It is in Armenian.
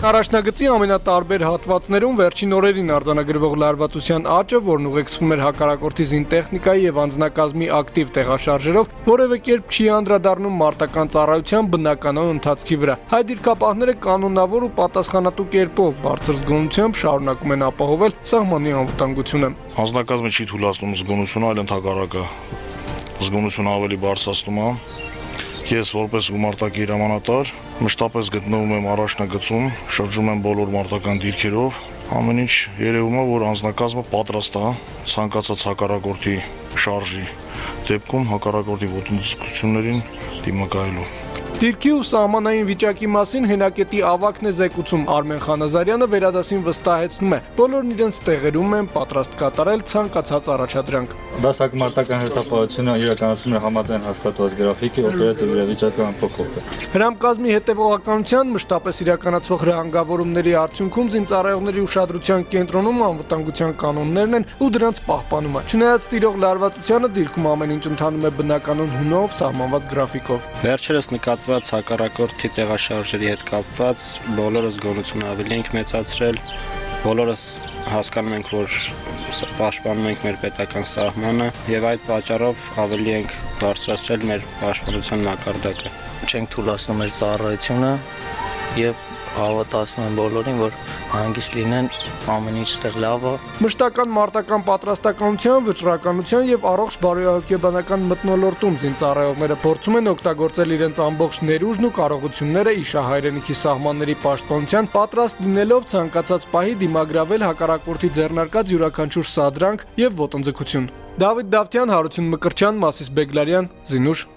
Առաջնագծի ամենատարբեր հատվածներում վերջին օրերին արձանագրվող լարվածության աճը, որն ուղեկցվում էր հակառակորդի զինտեխնիկայի եւ անձնակազմի ակտիվ տեղաշարժերով, որևէ կերպ չի անդրադառնում մարտական ծառայության բնականon ընթացքի վրա։ Հայ դիրքապահները կանոնավոր ու պատասխանատու կերպով բարձր զգոնությամբ շարունակում են ապահովել սահմանի անվտանգությունը։ Անձնակազմը չի թույլատնում զգոնությունը, այլ ընդհակառակը զգոնությունը ավելի բարձրացնում է։ Ես որպես գումարտակի հրամանատար մշտապես գտնվում եմ առաջնագծում, շրջում եմ բոլոր մարտական դիրքերով, ամեն ինչ երևում է, որ անձնակազմը պատրաստ է ցանկացած հակառակորդի շարժի դեպքում հակառակորդի ոտնձգություններին դիմակայելու։ Դիրքի ու սահմանային վիճակի մասին հենակետի ավագն է զեկուցում Արմեն Խանազարյանը վերադասին վստահեցնում է, բոլորն իրենց տեղերում են պատրաստ կատարել ցանկացած առաջադրանք։ Դասակ մարտական հերթապահությունը իրականացնում է համաձայն հաստատված գրաֆիկի, օպերատիվ իրավիճակը անփոփոխ է։ Հրամկազմի հետևողականության մշտապես իրականացվող հրահանգավորումների արդյունքում զինծառայողների ուշադրության կենտրոնում անվտանգության կանոններն են ու դրանց պահպանումը։ Չնայած տիրող լարվածությանը դիրքում ամեն ինչ ընթանում է բնականon հունով սահմանված գրաֆիկով։ Վերջերս նկատված հակառակորդի տեղաշարժերի հետ կապված բոլորս զգոնություն ավելի ենք մեծացրել, բոլորս հասկանում ենք, որ պաշտպանում ենք մեր պետական սահմանը եւ այդ պատճառով ավելի ենք բարձրացրել մեր պաշտպանության մակարդակը։ Չենք թույլատնում մեր ծառայությունը եւ հավատացնում եմ բոլորին, որ հանգիստ լինեն, ամեն ինչ ստեղ լավ է։ Մշտական մարտական պատրաստականության, վճռականության եւ առողջ բարոյահոգեբանական մթնոլորտում զինծառայողները փորձում են օգտագործել իրենց ամբողջ ներուժն ու կարողությունները իշահայրենիքի սահմանների պաշտպանության, պատրաստ լինելով ցանկացած պահի դիմագրավել հակառակորդի ձեռնարկած յուրաքանչյուր սադրանք եւ ոտնձգություն։ Դավիթ Դավթյան, Հարություն Մկրտչյան, Մասիս Բեգլարյան, Զինուշ։